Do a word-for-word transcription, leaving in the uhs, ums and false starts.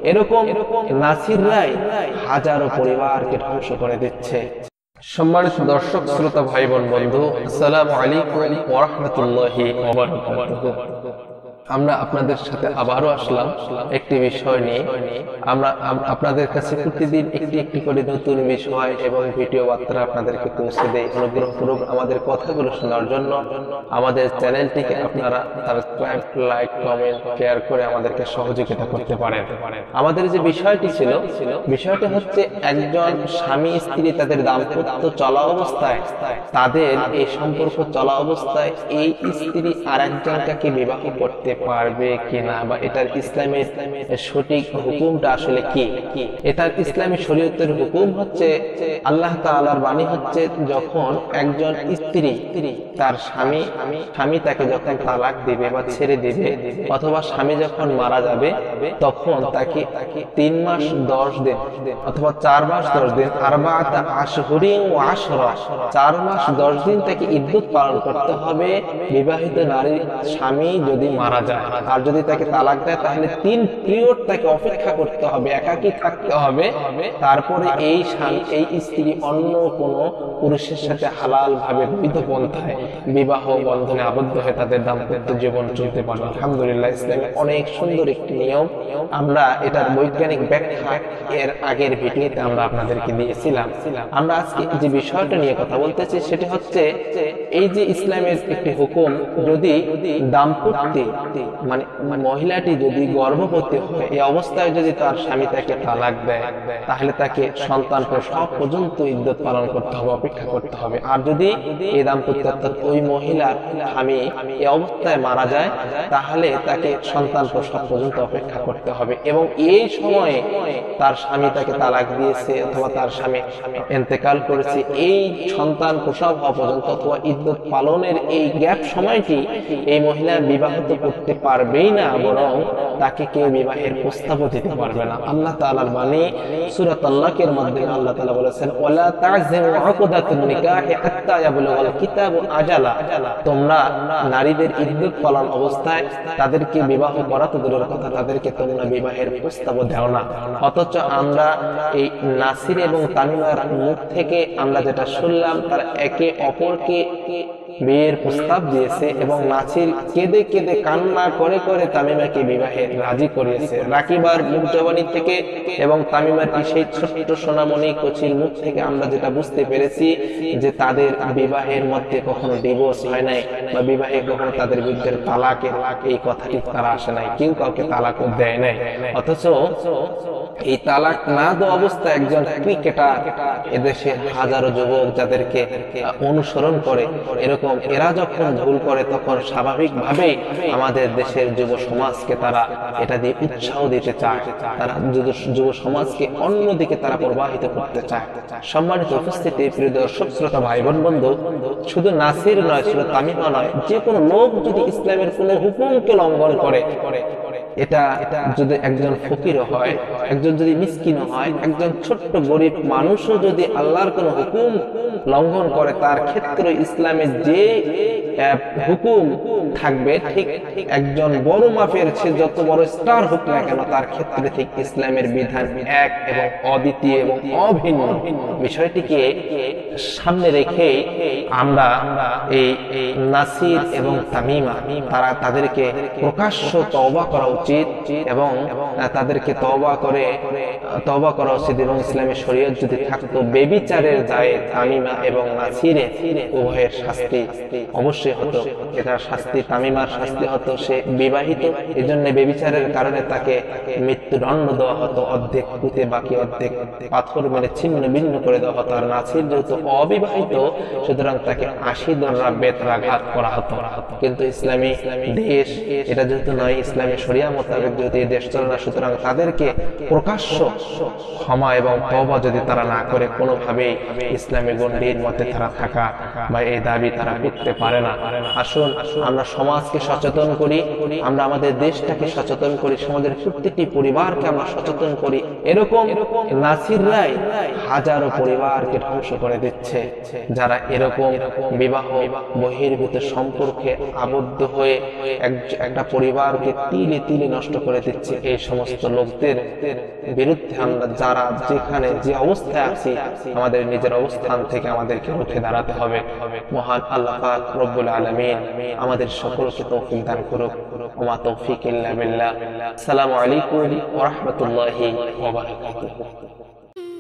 এরকম নাসিররাই হাজারো পরিবারকে ধ্বংস করে দিচ্ছে। সম্মানিত দর্শক শ্রোতা ভাই বোন বন্ধু, আসসালামু আলাইকুম ওয়া রাহমাতুল্লাহি ওয়া বারাকাতুহু। আমরা আপনাদের সাথে আবারও আসলাম একটি বিষয় নিয়ে। আমরা আপনাদের কাছে প্রতিদিন একটি একটি করে নতুন বিষয় এবং ভিডিও বার্তা আপনাদেরকে পৌঁছে দেই। অনুগ্রহ করুন আমাদের কথাগুলো শোনার জন্য আমাদের চ্যানেলটিকে আপনারা সাবস্ক্রাইব, লাইক, কমেন্ট, শেয়ার করে আমাদেরকে সহযোগিতা করতে পারেন। আমাদের যে বিষয়টি ছিল, বিষয়টি হচ্ছে একজন স্বামী স্ত্রী তাদের দাম্পত্য চলা অবস্থায়, তাদের এই সম্পর্ক চলা অবস্থায় এই স্ত্রী আরেকজনকে বিবাহ করতে পারবে কিনা, বা এটার ইসলামের সঠিক হুকুমটা আসলে কি। এটার ইসলামী শরীয়তের হুকুম হচ্ছে, আল্লাহ তাআলার বাণী হচ্ছে, যখন একজন স্ত্রী তার স্বামী স্বামী তাকে যখন তালাক দিবে বা ছেড়ে দিবে, অথবা স্বামী যখন মারা যাবে, তখন তাকে তিন মাস দশ দিন অথবা চার মাস দশ দিন আরবাআত আশহুরিন ওয়া আশরা চার মাস দশ দিন তাকে ইদ্যত পালন করতে হবে। বিবাহিত নারী স্বামী যদি মারা যায় আর যদি তাকে তালাক দেয়, তাহলে তিন পিরিয়ড তাকে অপেক্ষা করতে হবে, একাকী থাকতে হবে। তারপরে এই স্বামী এই স্ত্রী অন্য কোন পুরুষের সাথে হালাল ভাবে বৈধ পন্থায় বিবাহ বন্ধনে আবদ্ধ হয়ে তাদের দাম্পত্য জীবন চলতে পারে। আলহামদুলিল্লাহ, ইসলামে অনেক সুন্দর একটি নিয়ম। আমরা এটার বৈজ্ঞানিক ব্যাখ্যা এর আগের ভিডিওতে আমরা আপনাদেরকে দিয়েছিলাম। আমরা আজকে যে বিষয়টা নিয়ে কথা বলতেছি সেটি হচ্ছে, এই যে ইসলামের একটি হুকুম, যদি দাম্পত্যে মানে মহিলাটি যদি গর্ভবতী হয়, এই অবস্থায় যদি তার স্বামী তাকে তালাক দেয়, তাহলে তাকে সন্তান প্রসব পর্যন্ত ইদ্যত পালন করতে হবে, অপেক্ষা করতে হবে। আর যদি এই দাম্পত্য অর্থাৎ ওই মহিলার স্বামী এই অবস্থায় মারা যায়, তাহলে তাকে সন্তান প্রসব পর্যন্ত অপেক্ষা করতে হবে। এবং এই সময়ে তার স্বামী তাকে তালাক দিয়েছে অথবা তার স্বামী ইন্তেকাল করেছে, এই সন্তান প্রসব হওয়া পর্যন্ত অথবা ইদ্যত পালনের এই গ্যাপ সময়টি এই মহিলা বিবাহ তো করতে পারবেই না, বরং তাকে কেউ বিবাহের প্রস্তাবও দিতে পারবে না। আল্লাহ তাআলার বাণী সূরা তালাকের মধ্যে আল্লাহ তাআলা বলেছেন, ওয়ালা তাযিমু উকদাতুন নিকাহি হাত্তা ইয়াবলুগাল কিতাবু আজালা। তোমরা নারীদের ইদ্যত পালন অবস্থায় তাদেরকে বিবাহ করা তো দূরের কথা, তাদেরকে তোমরা বিবাহের প্রস্তাবও দাও না। অথচ আমরা এই নাসির এবং তামিমার মুখ থেকে আমরা যেটা শুনলাম, তারা একে অপরকে বিয়ের প্রস্তাব দিয়েছে এবং নাসির কেঁদে কেঁদে কান্না করে করে তামিমাকে বিবাহে রাজি করিয়েছে। রাকিবার মুখ জবানি থেকে এবং তামিমার সেই ছোট্ট সোনামণি কচির মুখ থেকে আমরা যেটা বুঝতে পেরেছি যে তাদের বিবাহের মধ্যে কখনো ডিভোর্স হয় নাই, বা বিবাহে কখনো তাদের বিরুদ্ধে তালাকের এই কথাটি তারা আসে নাই, কেউ কাউকে তালাকও দেয় নাই। অথচ এই তালাক না দেওয়া অবস্থায় একজন ক্রিকেটার, এদেশের হাজারো যুবক যাদেরকে অনুসরণ করে, এরকম এরা যখন ভুল করে, তখন স্বাভাবিকভাবেই আমাদের দেশের যুব সমাজকে তারা এটা দিয়ে উৎসাহ দিতে চায়, তারা যুব সমাজকে অন্যদিকে তারা প্রবাহিত করতে চায়। সম্মানিত উপস্থিতি, প্রিয় দর্শক শ্রোতা ভাই বোন বন্ধু, শুধু নাসির নয়, শুধু তামিমা নয়, যে কোনো লোক যদি ইসলামের কোনো হুকুমকে লঙ্ঘন করে, এটা যদি একজন ফকির হয়, একজন যদি মিসকিন হয়, একজন ছোট্ট গরিব মানুষও যদি আল্লাহর কোন হুকুম লঙ্ঘন করে, তার ক্ষেত্রে ইসলামের যে হুকুম থাকবে, ঠিক একজন বড় মাপের সে যত বড় স্টার হোক না কেন, তার ক্ষেত্রে ঠিক ইসলামের বিধান এক এবং অদ্বিতীয় এবং অভিন্ন। বিষয়টিকে সামনে রেখে আমরা এই নাসির এবং তামিমা, তারা তাদেরকে প্রকাশ্য তওবা করা উচিত এবং তাদেরকে তওবা করে তওবা করা উচিত। এবং ইসলামের শরীয়ত যদি থাকতো, বেবিচারের দায়ে তামিমা এবং নাসিরের উভয়ের শাস্তি অবশ্যই হতো। এটা শাস্তি, তামিমার শাস্তি হতো, সে বিবাহিত, এজন্য বেবিচারের কারণে তাকে মৃত্যুদণ্ড দেওয়া হতো, অর্ধেক পুঁতে বাকি অর্ধেক পাথর মেরে ছিন্ন ভিন্ন করে দেওয়া হতো। আর নাসির যেহেতু অবিবাহিত, সুতরাং তাকে আশি দররা বেত্রাঘাত করা হতো। কিন্তু ইসলামী দেশ এটা যেহেতু নয়, ইসলামী শরিয়া মোতাবেক যদি দেশ চলে না, সুতরাং তাদেরকে প্রকাশ্য ক্ষমা এবং তওবা যদি তারা না করে, কোনোভাবেই ইসলামী গণ্ডির মধ্যে তারা থাকা বা এই দাবি তারা করতে পারে না। আসুন আমরা সমাজকে সচেতন করি, আমরা আমাদের দেশটাকে সচেতন করি, সমাজের প্রত্যেকটি পরিবারকে আমরা সচেতন করি। এরকম নাসিররাই হাজারো পরিবারকে ধ্বংস করে দিচ্ছে, যারা এরকম বিবাহ বহির্ভূত সম্পর্কে আবদ্ধ হয়ে একটা পরিবারকে তিলে তিলে ফ্যামিলি নষ্ট করে দিচ্ছে, এই সমস্ত লোকদের বিরুদ্ধে আমরা যারা যেখানে যে অবস্থায় আছি আমাদের নিজের অবস্থান থেকে আমাদেরকে উঠে দাঁড়াতে হবে। মহান আল্লাহ পাক রব্বুল আলামিন আমাদের সকলকে তৌফিক দান করুক। ওমা তৌফিক ইল্লা বিল্লাহ। আসসালামু আলাইকুম ওয়া রাহমাতুল্লাহি ওয়া বারাকাতুহু।